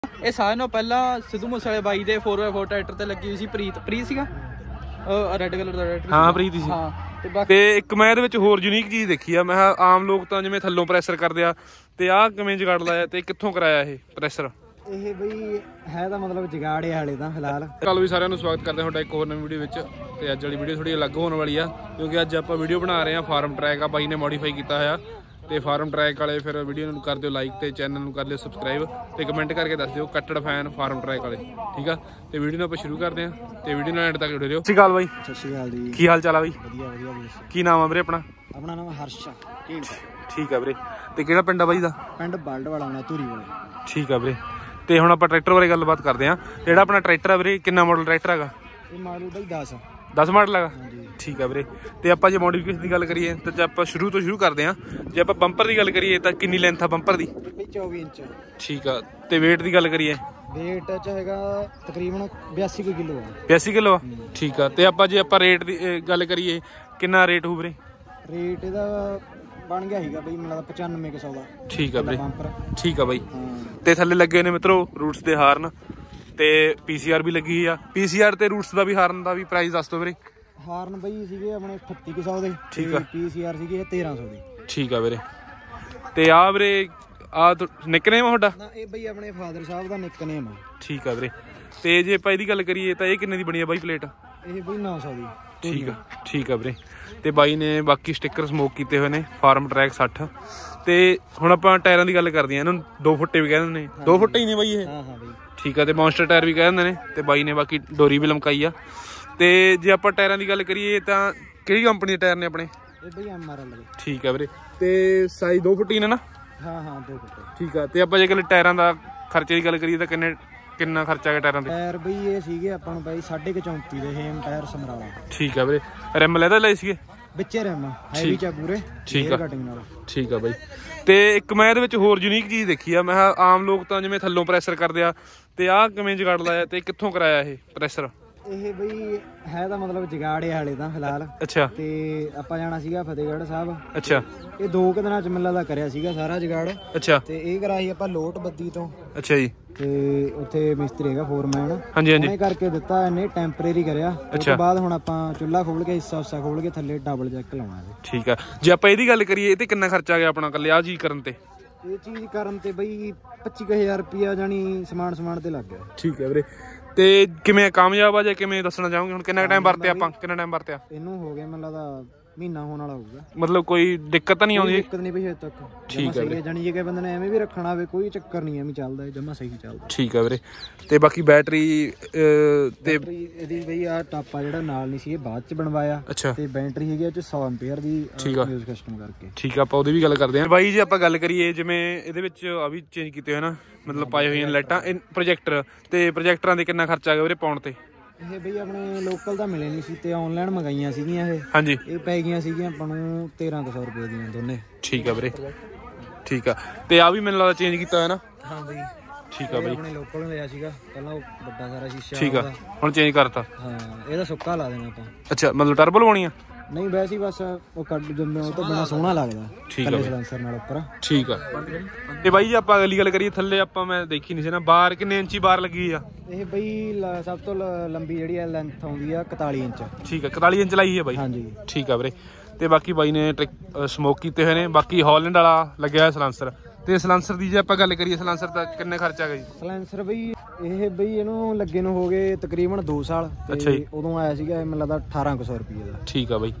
ਇਹ ਸਾਰਿਆਂ ਨਾਲੋਂ ਪਹਿਲਾਂ ਸਿੱਧੂ ਮੂਸੇਵਾਲੇ ਬਾਈ ਦੇ 4x4 ਟਰੈਕਟਰ ਤੇ ਲੱਗੀ ਹੋਈ ਸੀ ਪ੍ਰੀਤ ਸੀਗਾ ਰੈੱਡ ਕਲਰ ਦਾ ਟਰੈਕਟਰ। ਹਾਂ ਪ੍ਰੀਤ ਸੀ। ਹਾਂ ਤੇ ਇੱਕ ਮੈਂ ਇਹਦੇ ਵਿੱਚ ਹੋਰ ਯੂਨੀਕ ਚੀਜ਼ ਦੇਖੀ ਆ। ਮੈਂ ਆਮ ਲੋਕ ਤਾਂ ਜਿਵੇਂ ਥੱਲੋਂ ਪ੍ਰੈਸ਼ਰ ਕਰਦੇ ਆ, ਤੇ ਆਹ ਕਿਵੇਂ ਜੁਗਾੜ ਲਾਇਆ ਤੇ ਕਿੱਥੋਂ ਕਰਾਇਆ ਇਹ ਪ੍ਰੈਸ਼ਰ? ਇਹ ਬਈ ਹੈ ਤਾਂ ਮਤਲਬ ਜਗਾੜ ਹੈ ਹਾਲੇ ਤਾਂ ਫਿਲਹਾਲ। ਕੱਲ ਵੀ ਸਾਰਿਆਂ ਨੂੰ ਸਵਾਗਤ ਕਰਦੇ ਹਾਂ ਤੁਹਾਡਾ ਇੱਕ ਹੋਰ ਨਵੀਂ ਵੀਡੀਓ ਵਿੱਚ। ਤੇ ਅੱਜ ਵਾਲੀ ਵੀਡੀਓ ਥੋੜੀ ਅਲੱਗ ਹੋਣ ਵਾਲੀ ਆ, ਕਿਉਂਕਿ ਅੱਜ ਆਪਾਂ ਵੀਡੀਓ ਬਣਾ ਰਹੇ ਹਾਂ ਫਾਰਮ ਟਰੈਕ ਆ, ਬਾਈ ਨੇ ਮੋਡੀਫਾਈ ਕੀਤਾ ਹੋਇਆ। ਤੇ ਫਾਰਮ ਟਰੈਕ ਵਾਲੇ ਫਿਰ ਵੀਡੀਓ ਨੂੰ ਕਰ ਦਿਓ ਲਾਈਕ ਤੇ ਚੈਨਲ ਨੂੰ ਕਰ ਲਿਓ ਸਬਸਕ੍ਰਾਈਬ ਤੇ ਕਮੈਂਟ ਕਰਕੇ ਦੱਸ ਦਿਓ ਕੱਟੜ ਫੈਨ ਫਾਰਮ ਟਰੈਕ ਵਾਲੇ, ਠੀਕ ਆ। ਤੇ ਵੀਡੀਓ ਨੂੰ ਆਪਾਂ ਸ਼ੁਰੂ ਕਰਦੇ ਹਾਂ ਤੇ ਵੀਡੀਓ ਨਾਲ ਐਂਡ ਤੱਕ ਜੁੜੇ ਰਹੋ। ਸਤਿ ਸ਼੍ਰੀ ਅਕਾਲ ਬਾਈ। ਸਤਿ ਸ਼੍ਰੀ ਅਕਾਲ ਜੀ। ਕੀ ਹਾਲ ਚਾਲ ਆ ਬਾਈ? ਵਧੀਆ ਵਧੀਆ ਵੀਰੇ। ਕੀ ਨਾਮ ਆ ਵੀਰੇ ਆਪਣਾ? ਆਪਣਾ ਨਾਮ ਹਰਸ਼ ਢੀਂਡ। ਠੀਕ ਆ ਵੀਰੇ। ਤੇ ਕਿਹੜਾ ਪਿੰਡ ਆ ਬਾਈ ਦਾ? ਪਿੰਡ ਬਲਡ ਵਾਲਾ ਨਾ ਧੂਰੀ ਵਾਲਾ। ਠੀਕ ਆ ਵੀਰੇ। ਤੇ ਹੁਣ ਆਪਾਂ ਟਰੈਕਟਰ ਬਾਰੇ ਗੱਲਬਾਤ ਕਰਦੇ ਹਾਂ। ਜਿਹੜਾ ਆਪਣਾ ਟਰੈਕਟਰ ਆ ਵੀਰੇ ਕਿੰਨਾ ਮਾਡਲ ਟਰੈਕਟਰ ਹੈਗਾ? ਇਹ ਮਾਡਲ ਬਾਈ 10 ਮਾਡਲ ਹੈਗਾ। ਠੀਕ ਆ ਵੀਰੇ। ਤੇ ਆਪਾਂ ਜੇ ਮੋਡੀਫਿਕੇਸ਼ਨ ਦੀ ਗੱਲ ਕਰੀਏ ਤਾਂ ਆਪਾਂ ਸ਼ੁਰੂ ਤੋਂ ਸ਼ੁਰੂ ਕਰਦੇ ਹਾਂ। ਜੇ ਆਪਾਂ ਬੰਪਰ ਦੀ ਗੱਲ ਕਰੀਏ ਤਾਂ ਕਿੰਨੀ ਲੈਂਥ ਆ ਬੰਪਰ ਦੀ? 24 ਇੰਚ। ਠੀਕ ਆ। ਤੇ weight ਦੀ ਗੱਲ ਕਰੀਏ? weight ਚ ਹੈਗਾ ਤਕਰੀਬਨ 82 ਕਿਲੋ ਆ। 82 ਕਿਲੋ ਆ। ਠੀਕ ਆ। ਤੇ ਆਪਾਂ ਜੇ ਆਪਾਂ ਰੇਟ ਦੀ ਗੱਲ ਕਰੀਏ ਕਿੰਨਾ ਰੇਟ ਹੋਊ ਵੀਰੇ? ਰੇਟ ਇਹਦਾ ਬਣ ਗਿਆ ਸੀਗਾ ਬਈ ਮੈਨੂੰ 9500 ਦਾ। ਠੀਕ ਆ ਵੀਰੇ। ਠੀਕ ਆ ਬਾਈ। ਤੇ ਥੱਲੇ ਲੱਗੇ ਨੇ ਮਿੱਤਰੋ ਰੂਟਸ ਦੇ ਹਾਰਨ ਤੇ PCR ਵੀ ਲੱਗੀ ਆ। PCR ਤੇ ਰੂਟਸ ਦਾ ਵੀ ਹਾਰਨ ਦਾ ਵੀ ਪ੍ਰਾਈਸ ਦੱਸ ਦਿਓ ਵੀਰੇ। ਹਾਰਨ ਬਈ ਸੀਗੇ ਆਪਣੇ 3800 ਦੇ। ਠੀਕ ਆ। PCR ਸੀਗੇ 1300 ਦੇ। ਠੀਕ ਆ ਵੀਰੇ। ਤੇ ਆ ਵੀਰੇ ਆ ਨਿਕਨੇਮ ਆ ਤੁਹਾਡਾ? ਇਹ ਬਈ ਆਪਣੇ ਫਾਦਰ ਸਾਹਿਬ ਦਾ ਨਿਕਨੇਮ ਆ। ਠੀਕ ਆ ਵੀਰੇ। ਤੇ ਜੇ ਆਪਾਂ ਇਹਦੀ ਗੱਲ ਕਰੀਏ ਤਾਂ ਇਹ ਕਿੰਨੇ ਦੀ ਬਣੀ ਆ ਬਾਈ ਪਲੇਟ? ਇਹ ਬਈ 900 ਦੀ। ਠੀਕ ਆ। ਠੀਕ ਆ ਵੀਰੇ। ਤੇ ਬਾਈ ਨੇ ਬਾਕੀ ਸਟਿੱਕਰ ਸਮੋਕ ਕੀਤੇ ਹੋਏ ਨੇ ਫਾਰਮ ਟਰੈਕ 60। ਤੇ ਹੁਣ ਆਪਾਂ ਟਾਇਰਾਂ ਦੀ ਗੱਲ ਕਰਦੇ ਹਾਂ। ਇਹਨਾਂ ਨੂੰ 2 ਫੁੱਟੇ ਵੀ ਕਹਿ ਦਿੰਦੇ ਨੇ। 2 ਫੁੱਟੇ ਹੀ ਨੇ ਬਾਈ ਇਹ? ਹਾਂ ਬਈ। ਠੀਕ ਆ। ਤੇ ਮੌਨਸਟਰ ਟਾਇਰ ਵੀ ਕਹਿ ਦਿੰਦੇ ਨੇ। ਤੇ ਬਾਈ ਨੇ ਬਾਕੀ ਡੋਰੀ ਵੀ ਲਮਕਾਈ ਆ। ਤੇ ਜੇ ਆਪਾਂ ਟਾਇਰਾਂ ਦੀ ਗੱਲ ਕਰੀਏ ਤਾਂ ਕਿਹੜੀ ਕੰਪਨੀ ਦੇ ਟਾਇਰ ਨੇ ਆਪਣੇ? ਇਹ ਬਈ MRL ਦੇ। ਠੀਕ ਆ ਵੀਰੇ। ਤੇ ਸਾਈਜ਼ 2 ਫੁੱਟ ਹੀ ਨੇ ਨਾ? ਹਾਂ 2 ਫੁੱਟ। ਠੀਕ ਆ। ਤੇ ਆਪਾਂ ਜੇ ਗੱਲ ਟਾਇਰਾਂ ਦਾ ਖਰਚੇ ਦੀ ਗੱਲ ਕਰੀਏ ਤਾਂ ਕਿੰਨਾ ਖਰਚਾ ਆ ਗਿਆ ਟਾਇਰਾਂ ਤੇ? ਟਾਇਰ ਬਈ ਇਹ ਸੀਗੇ ਆਪਾਂ ਨੂੰ ਬਾਈ 34.5 ਦੇ ਹੇਮ ਟਾਇਰ ਸਮਰਾਲਾ। ਠੀਕ ਆ ਵੀਰੇ। ਰਿਮ ਲੈਦਾ ਲਏ ਸੀਗੇ ਵਿੱਚੇ ਰਿਮ ਹੈਵੀ ਚਾ ਪੂਰੇ। ਠੀਕ ਆ। ਕਟਿੰਗ ਨਾਲ। ਠੀਕ ਆ ਬਾਈ। ਤੇ ਇੱਕ ਮੈਂ ਇਹਦੇ ਵਿੱਚ ਹੋਰ ਯੂਨੀਕ ਚੀਜ਼ ਦੇਖੀ ਆ। ਮੈਂ ਆਮ ਲੋਕ ਤਾਂ ਜਿਵੇਂ ਥੱਲੋਂ ਪ੍ਰੈਸ਼ਰ ਕਰਦੇ ਆ, ਤੇ ਆਹ ਕਿਵੇਂ ਜੁਗਾੜ ਲਾਇਆ ਤੇ ਕਿੱਥੋਂ ਕਰਾਇਆ ਇਹ ਪ੍ਰੈਸ਼ਰ? ਇਹ ਬਈ ਹੈ ਤਾਂ ਮਤਲਬ ਜਗਾੜ ਹੈ ਹਾਲੇ ਤਾਂ ਫਿਲਹਾਲ। ਅੱਛਾ। ਤੇ ਆਪਾਂ ਜਾਣਾ ਸੀਗਾ ਫਤਿਹਗੜ੍ਹ ਸਾਹਿਬ। ਅੱਛਾ। ਇਹ 2 ਦਿਨਾਂ ਚ ਮਿਲਦਾ ਦਾ ਕਰਿਆ ਸੀਗਾ ਸਾਰਾ ਜਗਾੜ। ਅੱਛਾ। ਤੇ ਇਹ ਕਰਾਈ ਆਪਾਂ ਲੋਟ ਬੱਦੀ ਤੋਂ। ਅੱਛਾ ਜੀ। ਤੇ ਉੱਥੇ ਮਿਸਤਰੀ ਹੈਗਾ ਫੋਰਮੈਨ। ਹਾਂਜੀ ਹਾਂਜੀ। ਉਹਨੇ ਕਰਕੇ ਦਿੱਤਾ, ਇਹਨੇ ਟੈਂਪਰੇਰੀ ਕਰਿਆ। ਉਸ ਤੋਂ ਬਾਅਦ ਹੁਣ ਆਪਾਂ ਚੁੱਲ੍ਹਾ ਖੋਲ ਕੇ ਹਿੱਸਾ ਖੋਲ ਕੇ ਥੱਲੇ ਡਬਲ ਜੈਕ ਲਾਉਣਾ। ਠੀਕ ਆ। ਜੇ ਆਪਾਂ ਇਹਦੀ ਗੱਲ ਕਰੀਏ ਇਹ ਤੇ ਕਿੰਨਾ ਖਰਚਾ ਆ ਗਿਆ ਆਪਣਾ ਕੱਲੇ ਆਹ ਚੀਜ਼ ਕਰਨ ਤੇ? ਇਹ ਚੀਜ਼ ਕਰਨ ਤੇ ਬਈ 25000 ਰੁਪਇਆ ਜਾਨੀ ਸਮਾਨ ਤੇ ਲੱਗ ਗਿਆ। ਠੀਕ ਹੈ ਵੀਰੇ। ਤੇ ਕਿਵੇਂ ਕਾਮਯਾਬ ਆ ਜਾਂ ਕਿਵੇਂ ਦੱਸਣਾ ਚਾਹੋਗੇ? ਹੁਣ ਕਿੰਨਾ ਟਾਈਮ ਵਰਤਿਆ ਆਪਾਂ? ਕਿੰਨਾ ਟਾਈਮ ਵਰਤਿਆ ਇਹਨੂੰ? ਹੋ ਗਿਆ ਮੈਨੂੰ ਲੱਗਦਾ ਮਹੀਨਾ ਹੋਣ ਵਾਲਾ ਹੋਊਗਾ। ਮਤਲਬ ਕੋਈ ਦਿੱਕਤ ਤਾਂ ਨਹੀਂ ਆਉਂਦੀ? ਦਿੱਕਤ ਨਹੀਂ ਪਈ ਹਜੇ ਤੱਕ। ਠੀਕ ਹੈ ਵੀਰੇ। ਜਾਨੀ ਜੇ ਕਿ ਬੰਦੇ ਨੇ ਐਵੇਂ ਵੀ ਰੱਖਣਾ ਹੋਵੇ ਕੋਈ ਚੱਕਰ ਨਹੀਂ, ਐਵੇਂ ਚੱਲਦਾ ਜਮਾ ਸਹੀ ਚੱਲਦਾ। ਠੀਕ ਹੈ ਵੀਰੇ। ਤੇ ਬਾਕੀ ਬੈਟਰੀ ਤੇ ਇਹਦੀ ਬਈ ਆ ਟਾਪਾ ਜਿਹੜਾ ਨਾਲ ਨਹੀਂ ਸੀ ਇਹ ਬਾਅਦ ਚ ਬਣਵਾਇਆ। ਅੱਛਾ। ਤੇ ਬੈਟਰੀ ਹੈਗੀ ਇਹ ਚ 100 ਐਂਪੀਅਰ ਦੀ ਯੂਜ਼ ਕਸਟਮ ਕਰਕੇ। ਠੀਕ ਆ। ਆਪਾਂ ਉਹਦੀ ਵੀ ਗੱਲ ਕਰਦੇ ਹਾਂ ਬਾਈ। ਜੇ ਆਪਾਂ ਗੱਲ ਕਰੀਏ ਜਿਵੇਂ ਇਹਦੇ ਵਿੱਚ ਆ ਵੀ ਚੇਂਜ ਕੀਤੇ ਹੋਏ ਨਾ, ਮਤਲਬ ਪਾਏ ਹੋਈਆਂ ਲਾਈਟਾਂ ਪ੍ਰੋਜੈਕਟਰ, ਤੇ ਪ੍ਰੋਜੈਕਟਰਾਂ ਦੇ ਕਿੰਨਾ ਖਰਚਾ ਆ ਗਿਆ ਵੀਰੇ ਪਾਉਣ ਤੇ? ਇਹ ਬਈ ਆਪਣੇ ਲੋਕਲ ਤਾਂ ਮਿਲੇ ਨਹੀਂ ਸੀ ਤੇ ਆਨਲਾਈਨ ਮੰਗਾਈਆਂ ਸੀਗੀਆਂ ਇਹ। ਹਾਂਜੀ। ਇਹ ਪੈ ਗਈਆਂ ਸੀਗੀਆਂ ਆਪਾਂ ਨੂੰ 1300 ਰੁਪਏ ਦੀਆਂ ਦੋਨੇ। ਠੀਕ ਆ ਵੀਰੇ। ਠੀਕ ਆ। ਤੇ ਆ ਵੀ ਮੈਨੂੰ ਲੱਗਦਾ ਚੇਂਜ ਕੀਤਾ ਹੋਇਆ ਨਾ? ਹਾਂ ਬਈ। ਠੀਕ ਆ ਬਈ। ਆਪਣੇ ਲੋਕਲ ਲਿਆ ਸੀਗਾ ਪਹਿਲਾਂ, ਉਹ ਵੱਡਾ ਸਾਰਾ ਸ਼ੀਸ਼ਾ। ਠੀਕ ਆ। ਹੁਣ ਚੇਂਜ ਕਰਤਾ? ਹਾਂ। ਇਹਦਾ ਸੁੱਕਾ ਲਾ ਦੇਣਾ ਆਪਾਂ। ਅੱਛਾ। ਮਤਲਬ ਟਰਬੋ ਲਵਾਉਣੀ ਆ? ਨਹੀਂ ਵੈਸੇ ਬਸ ਉਹ ਕੱਢ ਜੰਮੇ ਉਹ ਤੋਂ ਬਣਾ ਸੋਹਣਾ ਲੱਗਦਾ। ਠੀਕ ਆ। ਸਲੈਂਸਰ ਨਾਲ ਉੱਪਰ। ਠੀਕ ਆ। ਤੇ ਬਾਈ ਜੇ ਆਪਾਂ ਅਗਲੀ ਗੱਲ ਕਰੀਏ ਥੱਲੇ ਆਪਾਂ ਮੈਂ ਦੇਖੀ ਨਹੀਂ ਸੀ ਨਾ ਬਾਰ ਕਿੰਨੇ ਇੰਚੀ ਬਾਰ ਲੱਗੀ ਆ? ਇਹ ਬਈ ਸਭ ਤੋਂ ਲੰਬੀ ਜਿਹੜੀ ਆ ਲੈਂਥ ਆਉਂਦੀ ਆ 41 ਇੰਚ। ਠੀਕ ਆ। 41 ਇੰਚ ਲਾਈ ਹੈ ਬਾਈ? ਹਾਂਜੀ। ਠੀਕ ਆ ਵੀਰੇ। ਤੇ ਬਾਕੀ ਬਾਈ ਨੇ ਸਮੋਕ ਕੀਤੇ ਹੋਏ ਨੇ। ਬਾਕੀ ਹਾਲੈਂਡ ਵਾਲਾ ਲੱਗਿਆ ਹੋਇਆ ਸਲੈਂਸਰ। ਤੇ ਸਲੈਂਸਰ ਦੀ ਜੇ ਆਪਾਂ ਗੱਲ ਕਰੀਏ ਸਲੈਂਸਰ ਦਾ ਕਿੰਨੇ ਖਰਚਾ ਆ ਗਿਆ ਜੀ? ਸਲੈਂਸਰ ਬਈ ਇਹ ਬਈ ਇਹਨੂੰ ਲੱਗੇ ਨੂੰ ਹੋ ਗਏ ਤਕਰੀਬਨ 2 ਸਾਲ। ਅੱਛਾ ਜੀ। ਉਦੋਂ ਆਇਆ ਸੀਗਾ ਮੈਨੂੰ ਲੱਗਦਾ 1800 ਰੁਪਏ ਦਾ। ਠੀਕ ਆ ਬਾਈ।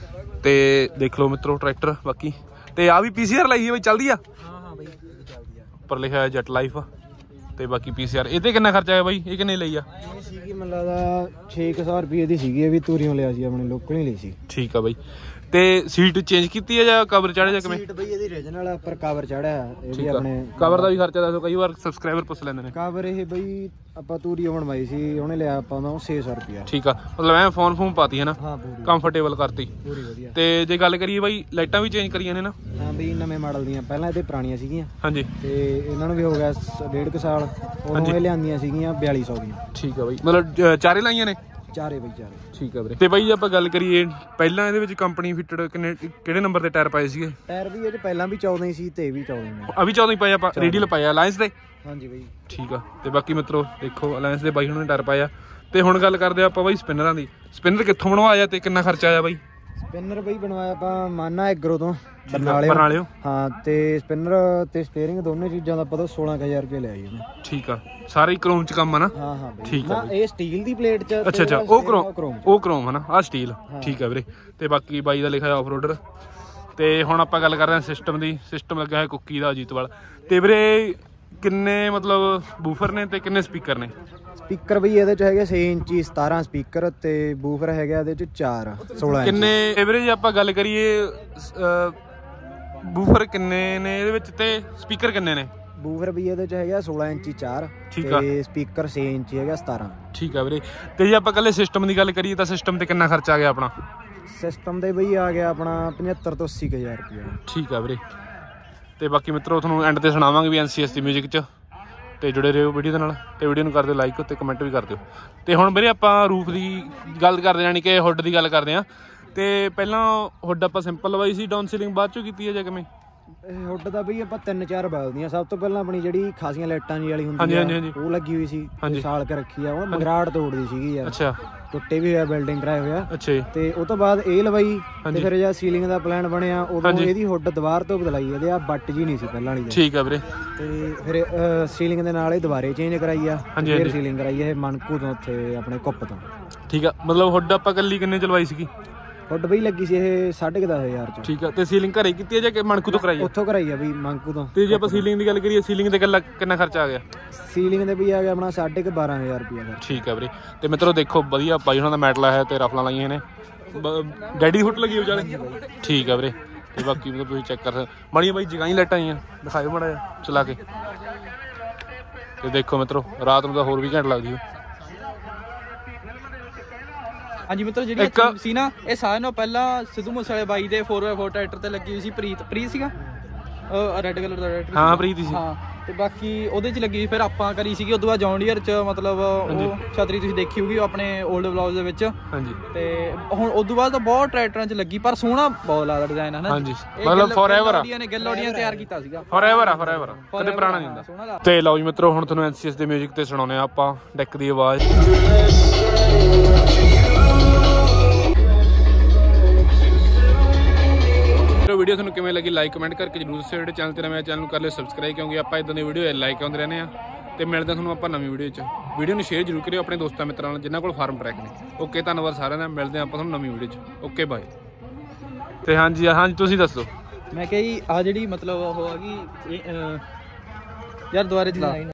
ਤੇ ਦੇਖ ਲਓ ਮਿੱਤਰੋ ਟਰੈਕਟਰ ਬਾਕੀ। ਤੇ ਆ ਵੀ PCR ਲਾਈ ਹੈ ਬਈ? ਚੱਲਦੀ ਆ? ਹਾਂ ਬਈ ਚੱਲਦੀ ਆ। ਉੱਪਰ ਲਿਖਿਆ ਹੋਇਆ ਜੱਟ ਲਾਈਫ। ਤੇ ਬਾਕੀ PCR ਇਹ ਤੇ ਕਿੰਨਾ ਖਰਚਾ ਆਇਆ ਬਾਈ? ਇਹ ਕਿੰਨੇ ਲਈ ਆ? ਇਹ ਸੀਗੀ ਮੈਨੂੰ ਲੱਗਦਾ 600 ਰੁਪਏ ਦੀ ਸੀਗੀ। ਇਹ ਵੀ ਤੂਰੀਓਂ ਲਿਆ ਸੀ ਆਪਣੇ ਲੋਕਲ ਹੀ ਲਈ ਸੀ। ਠੀਕ ਆ ਬਾਈ। ਤੇ ਸੀਟ ਚੇਂਜ ਕੀਤੀ ਹੈ ਜਾਂ ਕਵਰ ਚੜ੍ਹਿਆ ਜਾਂ ਕਿਵੇਂ? ਸੀਟ ਬਈ ਇਹਦੀ ਰੀਜਨਲ ਉੱਪਰ ਕਵਰ ਚੜਿਆ। ਇਹ ਵੀ ਆਪਣੇ ਕਵਰ ਦਾ ਵੀ ਖਰਚਾ ਦੱਸੋ, ਕਈ ਵਾਰ ਸਬਸਕ੍ਰਾਈਬਰ ਪੁੱਛ ਲੈਂਦੇ ਨੇ। ਕਵਰ ਇਹ ਬਈ ਆਪਾਂ ਤੂਰੀਓਂ ਬਣਵਾਈ ਸੀ, ਉਹਨੇ ਲਿਆ ਆਪਾਂ ਦਾ 600 ਰੁਪਿਆ। ਠੀਕ ਆ। ਮਤਲਬ ਐ ਫੋਨ ਪਾਤੀ ਹੈ ਨਾ? ਹਾਂ ਪੂਰੀ ਕੰਫਰਟੇਬਲ ਕਰਤੀ ਪੂਰੀ ਵਧੀਆ। ਤੇ ਜੇ ਗੱਲ ਕਰੀਏ ਬਾਈ ਲਾਈਟਾਂ ਵੀ ਚੇਂਜ ਕਰੀਆਂ ਨੇ ਨਾ? ਹਾਂ ਬਈ ਨਵੇਂ ਮਾਡਲ ਦੀਆਂ, ਪਹਿਲਾਂ ਇਹਦੇ ਪੁਰਾਣੀਆਂ ਸੀਗੀਆਂ। ਹਾਂਜੀ। ਤੇ ਇਹਨਾਂ ਨੂੰ ਵੀ ਹੋ ਗਿਆ 1.5 ਸਾਲ। ਉਦੋਂ ਇਹ ਲਿਆਂਦੀਆਂ ਸੀਗੀਆਂ 4200 ਦੀਆਂ। ਠੀਕ ਆ ਬਾਈ। ਮਤਲਬ ਚਾਰੇ ਲਾਈਆਂ ਨੇ? ਚਾਰੇ ਬਈ ਚਾਰੇ। ਠੀਕ ਆ ਵੀਰੇ। ਤੇ ਬਾਈ ਜੇ ਆਪਾਂ ਗੱਲ ਕਰੀਏ ਪਹਿਲਾਂ ਇਹਦੇ ਵਿੱਚ ਕੰਪਨੀ ਫਿੱਟਡ ਕਿਹੜੇ ਨੰਬਰ ਦੇ ਟਾਇਰ ਪਾਏ ਸੀਗੇ? ਟਾਇਰ ਵੀ ਇਹ ਚ ਪਹਿਲਾਂ ਵੀ 14 ਹੀ ਸੀ ਤੇ ਇਹ ਵੀ 14 ਹੀ ਆ ਵੀ 14 ਹੀ ਪਾਏ ਆਪਾਂ ਰੇਡੀਅਲ ਪਾਏ ਅਲਾਈਅੰਸ ਦੇ। ਹਾਂਜੀ ਬਈ। ਠੀਕ ਆ। ਤੇ ਬਾਕੀ ਮਿੱਤਰੋ ਦੇਖੋ ਅਲਾਈਅੰਸ ਦੇ ਬਾਈ ਉਹਨਾਂ ਨੇ ਟਾਇਰ ਪਾਇਆ। ਤੇ ਹੁਣ ਗੱਲ ਕਰਦੇ ਆਪਾਂ ਬਾਈ ਸਪਿਨਰਾਂ ਦੀ। ਸਪਿਨਰ ਕਿੱਥੋਂ ਬਣਵਾਇਆ ਤੇ ਕਿੰਨਾ ਖਰਚਾ ਆਇਆ ਬਾਈ? ਸਪਿਨਰ ਬਈ ਬਣਵਾਇਆ ਆਪਾਂ ਮਾਨਾ ਐਗਰੋ ਤੋਂ ਬਰਨਾਲਿਓ। ਹਾਂ ਤੇ ਸਪਿਨਰ ਤੇ ਸਟੀਅਰਿੰਗ ਦੋਨੇ ਚੀਜ਼ਾਂ ਦਾ ਪਤਾ 16000 ਰੁਪਏ ਲਿਆ ਜੀ ਉਹਨੇ। ਠੀਕ ਆ। ਸਾਰੇ ਹੀ ਕ੍ਰੋਮ ਚ ਕੰਮ ਆ ਨਾ? ਹਾਂ ਹਾਂ ਬਈ। ਠੀਕ ਆ। ਇਹ ਸਟੀਲ ਦੀ ਪਲੇਟ ਚ। ਅੱਛਾ ਉਹ ਕ੍ਰੋਮ ਹਨਾ, ਆ ਸਟੀਲ। ਠੀਕ ਆ ਵੀਰੇ। ਤੇ ਬਾਕੀ ਬਾਈ ਦਾ ਲਿਖਿਆ ਆਫ ਰੋਡਰ। ਤੇ ਹੁਣ ਆਪਾਂ ਗੱਲ ਕਰਦੇ ਹਾਂ ਸਿਸਟਮ ਦੀ। ਸਿਸਟਮ ਲੱਗਾ ਹੈ ਕੁੱਕੀ ਦਾ ਅਜੀਤਵਾਲ। ਤੇ ਵੀਰੇ ਕਿੰਨੇ ਮਤਲਬ ਬੂਫਰ ਨੇ ਤੇ ਕਿੰਨੇ ਸਪੀਕਰ ਨੇ? ਸਪੀਕਰ ਬਈ ਇਹਦੇ ਚ ਹੈਗੇ 6 ਇੰਚੀ 17 ਸਪੀਕਰ ਤੇ ਬੂਫਰ ਹੈਗਾ ਇਹਦੇ ਚ 4 16 ਇੰਚ। ਕਿੰਨੇ ਐਵਰੇਜ ਆਪਾਂ ਗੱਲ ਕਰੀਏ ਬੂਫਰ ਕਿੰਨੇ ਨੇ ਇਹਦੇ ਵਿੱਚ ਤੇ ਸਪੀਕਰ ਕਿੰਨੇ ਨੇ? ਬੂਫਰ ਵੀ ਇਹਦੇ ਚ ਹੈਗਾ 16 ਇੰਚੀ 4 ਤੇ ਸਪੀਕਰ 6 ਇੰਚੀ ਹੈਗਾ 17। ਠੀਕ ਆ ਵੀਰੇ। ਤੇ ਜੇ ਆਪਾਂ ਕੱਲੇ ਸਿਸਟਮ ਦੀ ਗੱਲ ਕਰੀਏ ਤਾਂ ਸਿਸਟਮ ਤੇ ਕਿੰਨਾ ਖਰਚਾ ਆ ਗਿਆ ਆਪਣਾ? ਸਿਸਟਮ ਦੇ ਬਈ ਆ ਗਿਆ ਆਪਣਾ 75 ਤੋਂ 80000 ਰੁਪਏ। ਠੀਕ ਆ ਵੀਰੇ। ਤੇ ਬਾਕੀ ਮਿੱਤਰੋ ਤੁਹਾਨੂੰ ਐਂਡ ਤੇ ਸੁਣਾਵਾਂਗੇ ਵੀ NCS ਦੀ ਮਿਊਜ਼ਿਕ 'ਚ। ਤੇ ਜੁੜੇ ਰਹੋ ਵੀਡੀਓ ਦੇ ਨਾਲ। ਤੇ ਵੀਡੀਓ ਨੂੰ ਕਰ ਦਿਓ ਲਾਈਕ ਤੇ ਕਮੈਂਟ ਵੀ ਕਰ ਦਿਓ। ਤੇ ਹੁਣ ਵੀਰੇ ਆਪਾਂ ਰੂਫ ਦੀ ਗੱਲ ਕਰਦੇ ਯਾਨੀ ਕਿ ਹੁੱਡ ਦੀ ਗੱਲ ਕਰਦੇ ਹਾਂ। ਤੇ ਪਹਿਲਾਂ ਹੁੱਡ ਆਪਾਂ ਸਿੰਪਲ ਲਵਾਈ ਸੀ, ਡਾਊਨ ਸੀਲਿੰਗ ਬਾਅਦ ਚੋਂ ਕੀਤੀ ਹੈ ਜਾਂ ਕਿਵੇਂ? ਹੁੱਡ ਦਾ ਬਈ ਆਪਾਂ 3-4 ਬਦਲਦੀਆਂ। ਸਭ ਤੋਂ ਪਹਿਲਾਂ ਆਪਣੀ ਜਿਹੜੀ ਖਾਸੀਆਂ ਲਾਈਟਾਂ ਜੀ ਵਾਲੀ ਹੁੰਦੀ ਆ ਉਹ ਲੱਗੀ ਹੋਈ ਸੀ, ਸਾਲ ਕੇ ਰੱਖੀ ਆ। ਉਹ ਮਗਰਾੜ ਤੋੜਦੀ ਸੀਗੀ ਯਾਰ। ਅੱਛਾ। ਟੁੱਟੇ ਵੀ ਹੋਇਆ, ਬਿਲਡਿੰਗ ਕਰਾਇਆ ਹੋਇਆ। ਅੱਛਾ ਜੀ। ਤੇ ਉਹ ਤੋਂ ਬਾਅਦ ਇਹ ਲਵਾਈ ਤੇ ਫਿਰ ਜਦ ਸੀਲਿੰਗ ਦਾ ਪਲਾਨ ਬਣਿਆ ਉਦੋਂ ਇਹਦੀ ਹੁੱਡ ਦੁਬਾਰ ਤੋਂ ਬਦਲਾਈ। ਇਹਦੇ ਆ ਬੱਟ ਜੀ ਨਹੀਂ ਸੀ ਪਹਿਲਾਂ ਵਾਲੀ। ਠੀਕ ਆ ਵੀਰੇ। ਤੇ ਫਿਰ ਸੀਲਿੰਗ ਦੇ ਨਾਲ ਇਹ ਦੁਬਾਰੇ ਚੇਂਜ ਕਰਾਈ ਆ। ਫਿਰ ਸੀਲਿੰਗ ਕਰਾਈ ਇਹ ਮਨਕੂ ਤੋਂ, ਉੱਥੇ ਆਪਣੇ ਕੁੱਪ ਤੋਂ। ਠੀਕ ਆ। ਮਤਲਬ ਹੁੱਡ ਆਪਾਂ ਕੱਲੀ ਕਿੰਨੇ ਚਲਵਾਈ ਸੀਗੀ? ਹੁੱਡ ਬਈ ਲੱਗੀ ਸੀ ਇਹ 10,500 ਚ। ਠੀਕ ਆ। ਤੇ ਸੀਲਿੰਗ ਘਰੇ ਕੀਤੀ ਹੈ ਜਾਂ ਕਿ ਮਨਕੂ ਤੋਂ ਕਰਾਈ? ਉੱਥੋਂ ਕਰਾਈ ਆ ਬਈ ਮਨਕੂ ਤੋਂ। ਤੇ ਜੇ ਆਪਾਂ ਸੀਲਿੰਗ ਦੀ ਗੱਲ ਕਰੀਏ, ਸੀਲਿੰਗ ਤੇ ਕਿੰਨਾ ਖਰਚਾ ਆ ਗਿਆ? ਸੀਲਿੰਗ ਦੇ ਵੀ ਆ ਗਿਆ ਆਪਣਾ 12,500 ਰੁਪਏ। ਠੀਕ ਆ ਵੀਰੇ। ਤੇ ਮਿੱਤਰੋ ਦੇਖੋ ਵਧੀਆ ਬਾਈ ਉਹਨਾਂ ਦਾ ਮੈਟ ਲਾਇਆ ਤੇ ਰਫਲਾਂ ਲਾਈਆਂ ਨੇ। ਡੈਡੀ ਦੀ ਹੁੱਟ ਲੱਗੀ ਵਿਚਾਲੇ। ਠੀਕ ਆ ਵੀਰੇ। ਤੇ ਬਾਕੀ ਮਤਲਬ ਤੁਸੀਂ ਚੈੱਕ ਕਰ ਸਕਦੇ ਮਾੜੀਆਂ ਬਾਈ ਜਗ੍ਹਾ ਹੀ ਲਾਈਟਾਂ ਆਈਆਂ, ਦਿਖਾਇਓ ਮਾੜਾ ਜਿਹਾ ਚਲਾ ਕੇ। ਤੇ ਦੇਖੋ ਮਿੱਤਰੋ ਰਾਤ ਨੂੰ ਤਾਂ ਹੋਰ ਵੀ ਘੈਂਟ ਲੱਗਦੀ ਹੈ। ਹਾਂਜੀ ਮਿੱਤਰੋ ਜਿਹੜੀ ਸੀ ਨਾ ਇਹ ਸਾਰਿਆਂ ਨਾਲੋਂ ਪਹਿਲਾਂ ਸਿੱਧੂ ਮੂਸੇਵਾਲੇ ਬਾਈ ਦੇ 4x4 ਟਰੈਕਟਰ ਤੇ ਲੱਗੀ ਹੋਈ ਸੀ। ਪ੍ਰੀਤ ਸੀਗਾ ਰੈੱਡ ਕਲਰ ਦਾ ਟਰੈਕਟਰ। ਹਾਂ ਪ੍ਰੀਤ ਸੀ। ਹਾਂ ਤੇ ਬਾਕੀ ਉਹਦੇ ਚ ਲੱਗੀ ਫਿਰ ਆਪਾਂ ਕਰੀ ਸੀਗੀ। ਉਦੋਂ ਬਾਅਦ ਜੌਨ ਡੀਅਰ ਚ ਮਤਲਬ ਉਹ ਛਤਰੀ ਤੁਸੀਂ ਦੇਖੀ ਹੋਊਗੀ ਆਪਣੇ 올ਡ ਵਲੌਗਸ ਦੇ ਵਿੱਚ। ਹਾਂਜੀ। ਤੇ ਹੁਣ ਉਦੋਂ ਬਾਅਦ ਤਾਂ ਬਹੁਤ ਟਰੈਕਟਰਾਂ ਚ ਲੱਗੀ ਪਰ ਸੋਹਣਾ ਬਹੁਤ ਲੱਗਦਾ ਡਿਜ਼ਾਈਨ ਹੈ ਨਾ। ਹਾਂਜੀ ਮਤਲਬ ਫੋਰਐਵਰ ਆ। ਗਿੱਲ ਆਡੀਆਂ ਤਿਆਰ ਕੀਤਾ ਸੀਗਾ। ਫੋਰਐਵਰ ਆ ਕਦੇ ਪੁਰਾਣਾ ਨਹੀਂ ਹੁੰਦਾ। ਤੇ ਲਓ ਜੀ ਮਿੱਤਰੋ ਹੁਣ ਤੁਹਾਨੂੰ NCS ਦੇ ਮਿਊਜ਼ਿਕ ਤੇ ਸੁਣਾਉਂਦੇ ਆ ਆਪਾਂ ਡੈਕ ਦੀ ਆਵਾਜ਼। ਵੀਡੀਓ ਤੁਹਾਨੂੰ ਕਿਵੇਂ ਲੱਗੀ ਲਾਈਕ ਕਮੈਂਟ ਕਰਕੇ ਜਰੂਰ ਦੱਸਿਓ। ਜਿਹੜੇ ਚੈਨਲ ਤੇ ਨਵੇਂ ਚੈਨਲ ਨੂੰ ਕਰ ਲਿਓ ਸਬਸਕ੍ਰਾਈਬ ਕਿਉਂਕਿ ਆਪਾਂ ਇਦਾਂ ਦੀ ਵੀਡੀਓ ਲਾਈਕ ਆਉਂਦੇ ਰਹਿੰਦੇ ਆ। ਤੇ ਮਿਲਦੇ ਤੁਹਾਨੂੰ ਆਪਾਂ ਨਵੀਂ ਵੀਡੀਓ 'ਚ। ਵੀਡੀਓ ਨੂੰ ਸ਼ੇਅਰ ਜ਼ਰੂਰ ਕਰਿਓ ਆਪਣੇ ਦੋਸਤਾਂ ਮਿੱਤਰਾਂ ਨਾਲ ਜਿਨ੍ਹਾਂ ਕੋਲ ਫਾਰਮ ਟਰੈਕ ਨੇ। ਓਕੇ ਧੰਨਵਾਦ ਸਾਰਿਆਂ ਦਾ। ਮਿਲਦੇ ਆਪਾਂ ਤੁਹਾਨੂੰ ਨਵੀਂ ਵੀਡੀਓ 'ਚ। Okay bye. ਤੇ ਹਾਂਜੀ ਤੁਸੀਂ ਦੱਸੋ। ਮੈਂ ਕਿਹਾ ਜੀ ਆ ਜਿਹੜੀ ਮਤਲਬ ਉਹ ਆ ਗਈ ਯਾਰ ਦੁਬਾਰੇ ਚਲਾ